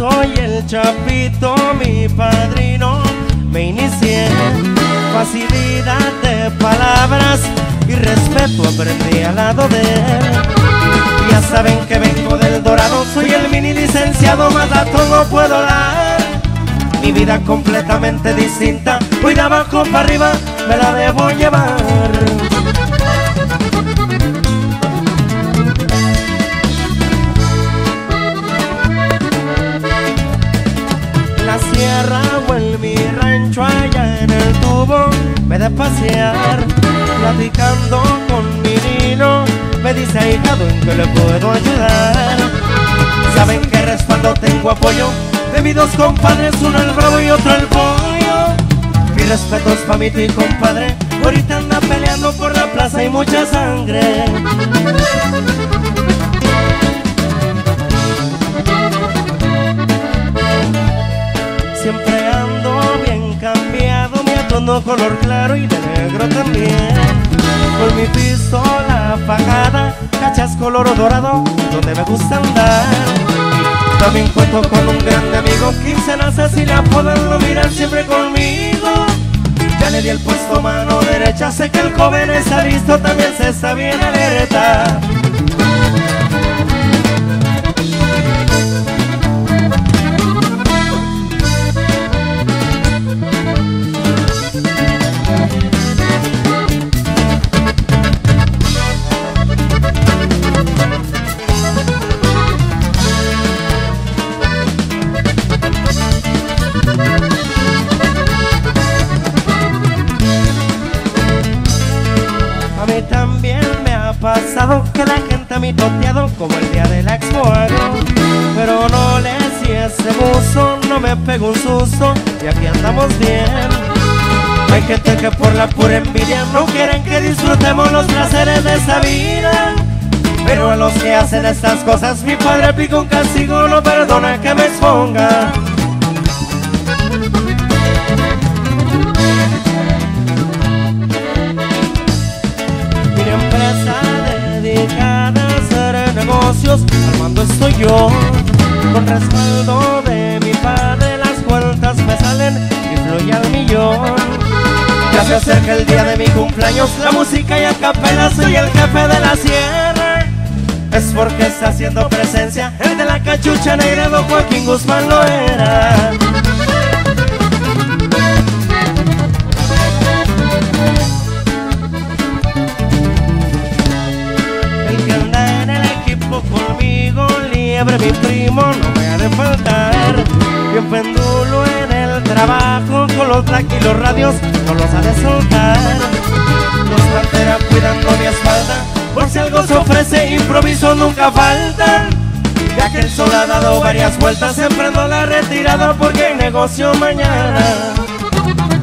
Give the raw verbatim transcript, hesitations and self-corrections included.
soy el Chapito, mi padrino. Me inicié, facilidad de palabras y respeto aprendí al lado de él. Ya saben que vengo del Dorado, soy el mini licenciado, más datos no puedo dar. Mi vida completamente distinta, voy de abajo para arriba, me la debo llevar. La sierra o en mi rancho allá en el tubo me de pasear, platicando con mi nino, me dice ahijado en que le puedo ayudar. Saben que respaldo tengo apoyo de mis dos compadres, uno el bravo y otro el pollo. Mi respeto es pa' mi tío y compadre, ahorita anda peleando por la plaza y mucha sangre. Siempre ando bien cambiado, mi atondo color claro y de negro también. Con mi pistola apagada, cachas color dorado, donde me gusta andar. También cuento con un grande amigo, quincenas así le apodan, lo miran siempre conmigo. Ya le di el puesto mano derecha, sé que el joven está listo, también se está bien alerta. También me ha pasado que la gente ha mitoteado como el día del Expo Agro, pero no le si ese buzo, no me pego un susto y aquí andamos bien. Hay gente que por la pura envidia no quieren que disfrutemos los placeres de esta vida, pero a los que hacen estas cosas mi padre pica un castigo, no perdona que me exponga. Dedicada a hacer negocios, armando estoy yo. Con respaldo de mi padre las cuentas me salen y fluye al millón. Ya se acerca el día de mi cumpleaños, la música y a capela, soy el jefe de la sierra. Es porque está haciendo presencia el de la cachucha negra, don Joaquín Guzmán lo era. Mi primo no me ha de faltar, bien pendulo en el trabajo, con los black y los radios no los ha de soltar. Los pantera cuidando mi espalda, por si algo se ofrece, improviso nunca faltan. Ya que el sol ha dado varias vueltas, emprendo la retirada porque hay negocio mañana.